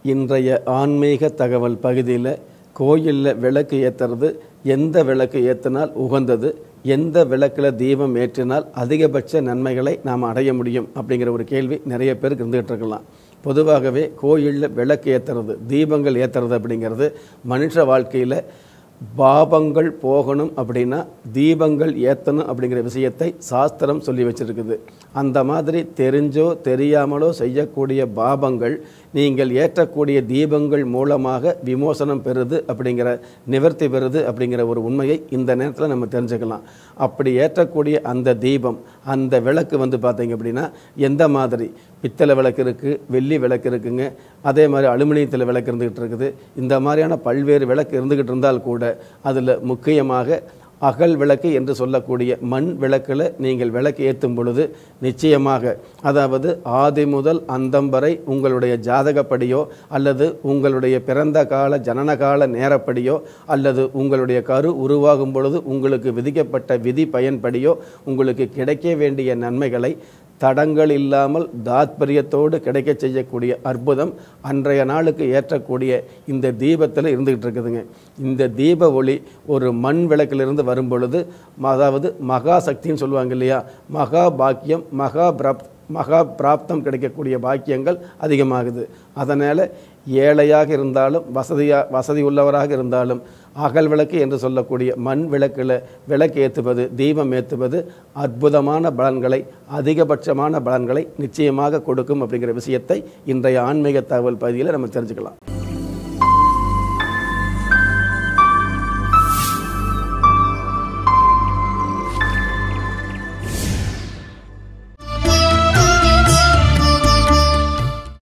இன்றைய ஆன்மீக தகவல் பகுதியில் கோயிலில் விளக்கு ஏற்றுறது, எந்த விளக்கு ஏற்றினால் உகந்தது, எந்த விளக்கில் தீபம் ஏற்றினால் அதிகபட்ச நன்மைகளை நாம் அடைய முடியும் அப்படிங்கிற ஒரு கேள்வி நிறைய பேருக்கு இருந்துகிட்டு இருக்கலாம். பொதுவாகவே கோயிலில் விளக்கு ஏற்றுறது, தீபங்கள் ஏற்றுறது அப்படிங்கிறது மனுஷ வாழ்க்கையில் பாபங்கள் போகணும் அப்படின்னா தீபங்கள் ஏற்றணும் அப்படிங்கிற விஷயத்தை சாஸ்திரம் சொல்லி வச்சிருக்குது. அந்த மாதிரி தெரிஞ்சோ தெரியாமலோ செய்யக்கூடிய பாபங்கள் நீங்கள் ஏற்றக்கூடிய தீபங்கள் மூலமாக விமோசனம் பெறுது அப்படிங்கிற நிவர்த்தி பெறுது அப்படிங்கிற ஒரு உண்மையை இந்த நேரத்தில் நம்ம தெரிஞ்சுக்கலாம். அப்படி ஏற்றக்கூடிய அந்த தீபம், அந்த விளக்கு பார்த்தீங்க அப்படின்னா எந்த மாதிரி பித்தளை விளக்கு இருக்குது, வெள்ளி விளக்கு இருக்குங்க, அதே மாதிரி அலுமினியத்தில் விளக்கு இருந்துக்கிட்டு இருக்குது. இந்த மாதிரியான பல்வேறு விளக்கு இருந்துக்கிட்டு இருந்தால் கூட அதில் முக்கியமாக அகல் விளக்கு என்று சொல்லக்கூடிய மண் விளக்கில் நீங்கள் விளக்கு ஏற்றும் பொழுது நிச்சயமாக, அதாவது ஆதி முதல் அந்தம் வரை உங்களுடைய ஜாதகப்படியோ அல்லது உங்களுடைய பிறந்த கால ஜனனகால நேரப்படியோ அல்லது உங்களுடைய கரு உருவாகும் பொழுது உங்களுக்கு விதிக்கப்பட்ட விதி பயன்படியோ உங்களுக்கு கிடைக்க வேண்டிய நன்மைகளை தடங்கள் இல்லாமல் தாத்பரியத்தோடு கிடைக்க செய்யக்கூடிய அற்புதம் அன்றைய நாளுக்கு ஏற்றக்கூடிய இந்த தீபத்தில் இருந்துகிட்டு இருக்குதுங்க. இந்த தீப ஒளி ஒரு மண் விளக்கிலிருந்து வரும் பொழுது, அதாவது மகா சக்தின்னு சொல்லுவாங்க இல்லையா, மகா பாக்கியம், மகா பிராப்தம் கிடைக்கக்கூடிய பாக்கியங்கள் அதிகமாகுது. அதனால் ஏழையாக இருந்தாலும் வசதி உள்ளவராக இருந்தாலும் அகல் விளக்கு என்று சொல்லக்கூடிய மண் விளக்கில் விளக்கு ஏற்றுவது, தீபம் ஏற்றுவது அற்புதமான பலன்களை, அதிகபட்சமான பலன்களை நிச்சயமாக கொடுக்கும் அப்படிங்கிற விஷயத்தை இன்றைய ஆன்மீக தகவல் பகுதியில் நம்ம தெரிஞ்சுக்கலாம்.